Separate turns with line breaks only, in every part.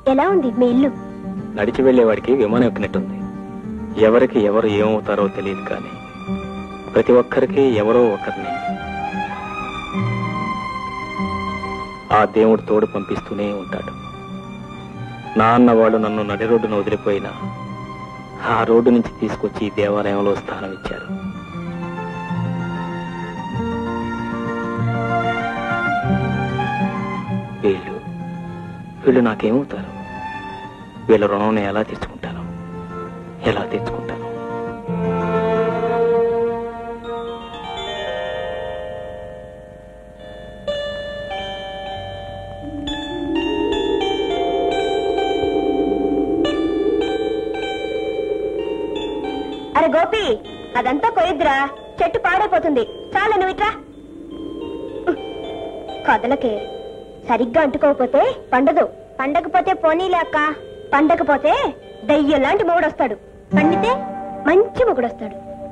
ఎలా ఉంది మీ ఇల్లు?
నడిచి వెళ్లేవాడికి విమానం ఎక్కినట్టుంది. ఎవరికి ఎవరు ఏమవుతారో తెలియదు, కానీ ప్రతి ఒక్కరికి ఎవరో ఒకరిని ఆ దేవుడు తోడు పంపిస్తూనే ఉంటాడు. నాన్న వాళ్ళు నన్ను నడి రోడ్డును వదిలిపోయినా ఆ రోడ్డు నుంచి తీసుకొచ్చి దేవాలయంలో స్థానం ఇచ్చారు. వీళ్ళు నాకేమవుతారు? వీళ్ళ రుణం ఎలా తీర్చుకుంటాను? ఎలా తీర్చుకుంటాను?
అరే గోపి, అదంతా కొయ్యద్దురా, చెట్టు పాడైపోతుంది. చాలా నువ్వు ఇట్రా. కదలకే, సరిగ్గా అంటుకోకపోతే పండదు. పండకపోతే పోనీలే అక్క. పండకపోతే దయ్యం లాంటి మొగుడొస్తాడు, పండితే మంచి మొగుడొస్తాడు.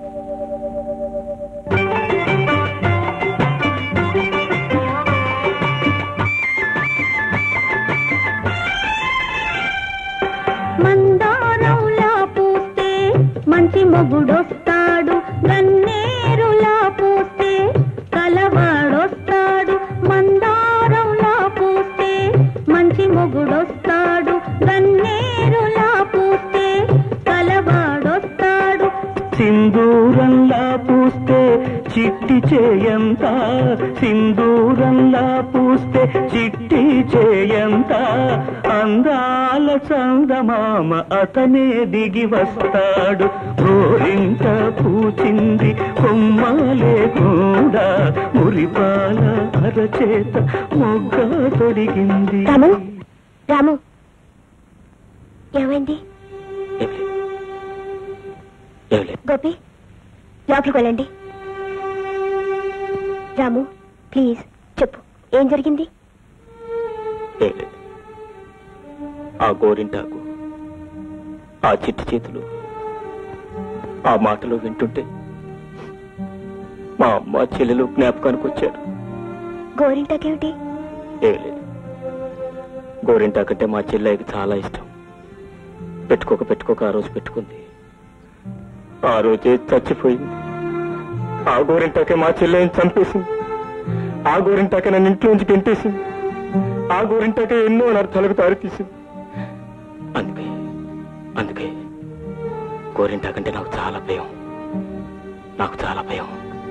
మందారంలా పూస్తే మంచి మొగుడొస్తాడు, గన్నేరులా పూస్తే కలవాడొస్తాడు. మందారంలా పూస్తే మంచి మొగుడొస్తాడు, గన్నేరులా పూస్తే కలవాడొస్తాడు.
సింధూరంలా పూస్తే చిట్టి చేయంత, సింధూరంలా పూస్తే చిట్టి చేయంత. అందాల చందమామ అతనే దిగి వస్తాడు. గోరింట పూచింది కొమ్మలే కూడా, మురిపాల అరచేత మొగ్గ తొడిగింది.
రాము, రాము, ఏమైంది? గోపి, లోపలికి వెళ్ళండి. రాము, ప్లీజ్ చెప్పు, ఏం జరిగింది?
ఆ గోరింటాకు, ఆ చిట్టి చేతులు, ఆ మాటలు వింటుంటే మా అమ్మ చెల్లెలు జ్ఞాపకానికి వచ్చారు.
గోరింటాకేమిటి?
లేదు, గోరింటాకంటే మా చెల్లెకి చాలా ఇష్టం. పెట్టుకోక ఆ రోజు పెట్టుకుంది. ఆ రోజే చచ్చిపోయింది. ఆ గోరింటాకే మా చెల్లెని చంపేసింది. ఆ గోరింటాకే నన్ను ఇంట్లోంచి గెంటేసింది. ఆ గోరింటాకే ఎన్నో అనర్థాలకు దారితీసింది. అందుకే గోరింటాకంటే నాకు చాలా భయం. నాకు చాలా భయం.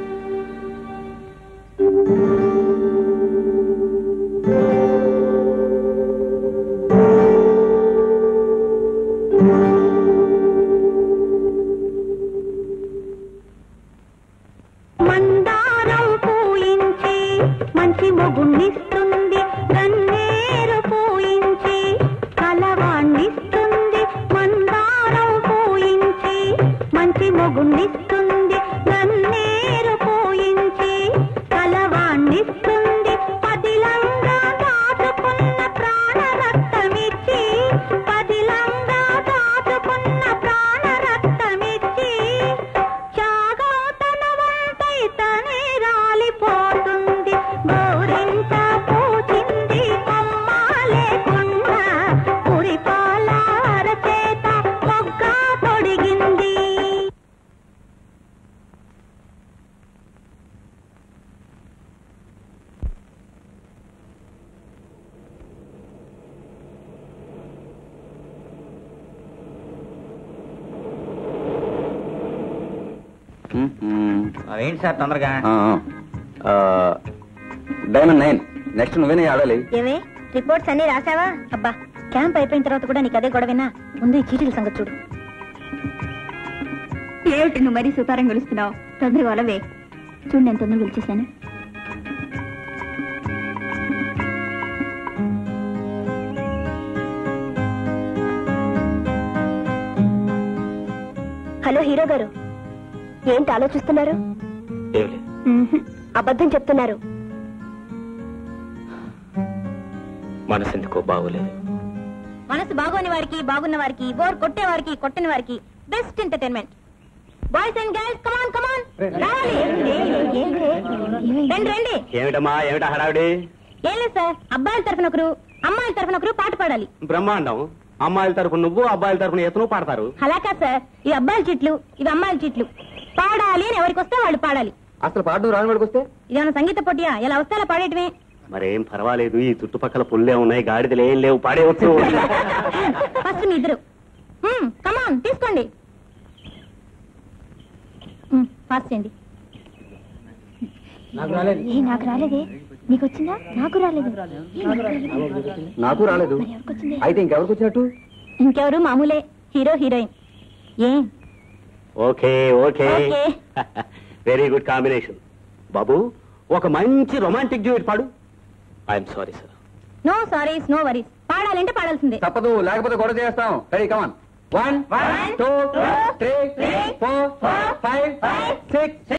మందారం పూయించి మంచి మొగుణ్ణిస్తుంది, గన్నేరు పూయించి కలవాణ్ణిస్తుంది. మందారం పూయించి మంచి మొగుణ్ణిస్తుంది, గన్నేరు పూయించి కలవాణ్ణిస్తుంది. పదిలంగా దాచుకున్న ప్రాణ రక్తమిచ్చి, పదిలంగా దాచుకున్న ప్రాణ రక్తమిచ్చి తనే రాలిపోతుంది. గోరింట పూచింది కొమ్మ లేకుండా, పురిపాల అరచేత మొగ్గ తొడిగింది.
ఏంటి సార్ తొందరగా?
డైమండ్ 9 నెక్స్ట్ నువ్వేనే ఆడాలి.
ఏమే, రిపోర్ట్స్ అన్ని రాసావా? అబ్బా, క్యాంప్ అయిపోయిన తర్వాత కూడా నీకు అదే గొడవేనా? ముందు ఈ చీటీల సంగతి చూడు. ఏమిటి నువ్వు మరీ సుతారం గెలుస్తున్నావు? తొందరగా వాళ్ళవే. చూడు, నేను తొందరగా గెలిచేశాను. హలో హీరో గారు, ఏంటి ఆలోచిస్తున్నారు? అబద్ధం చెప్తున్నారు.
మనసెందుకో బాగోలేదు.
మనసు బాగోని వారికి, బాగున్న వారికి, బోర్ కొట్టే వారికి, కొట్టని వారికి best entertainment. Boys and girls, come on come on, రండి రండి.
ఏమిటమ్మా, ఏమిటా హడావిడి?
ఏం లేదు సార్, అబ్బాయిల తరఫున ఒకరు, అమ్మాయిల తరఫున ఒకరు పాట పాడాలి.
బ్రహ్మాండం. అమ్మాయిల తరఫున నువ్వు, అబ్బాయిల తరఫున ఇతను పాడతారు.
అలా కాదు సార్, ఇవి అబ్బాయిల చిట్లు, ఇవి అమ్మాయిల చిట్లు. పాడాలి అని ఎవరికి వస్తే వాళ్ళు పాడాలి.
అసలు పాడడం రాని వాడికి వస్తే
ఇదేమన్నా సంగీత పోటీయా? ఎలా వస్తే అలా పాడేయటమే.
మరేం పర్వాలేదు, ఈ చుట్టుపక్కల పుల్లే ఉన్నాయి, గాడిదలు ఏం లేవు, పాడేవచ్చు.
ఫస్ట్ మీ ఇద్దరు కమాన్ తీసుకోండి. ఫాస్ట్ చేయండి. నాకు రాలేదే. నీకు వచ్చిందా? నాకు రాలేదు.
నాకు రాలేదు. అయితే ఇంకెవరికి వచ్చినట్టు?
ఇంకెవరు మామూలే, హీరో హీరోయిన్. ఏం
okay okay, very good combination. బాబు, ఒక మంచి రొమాంటిక్ డ్యూయట్ పాడు.
I'm sorry sir.
No sorries, no worries. పాడాలంటే పాడాల్సిందే.
తప్పదు, లేకపోతే గొడవ చేస్తాం. రెడీ, కమాన్. 1 2 3 4 5 6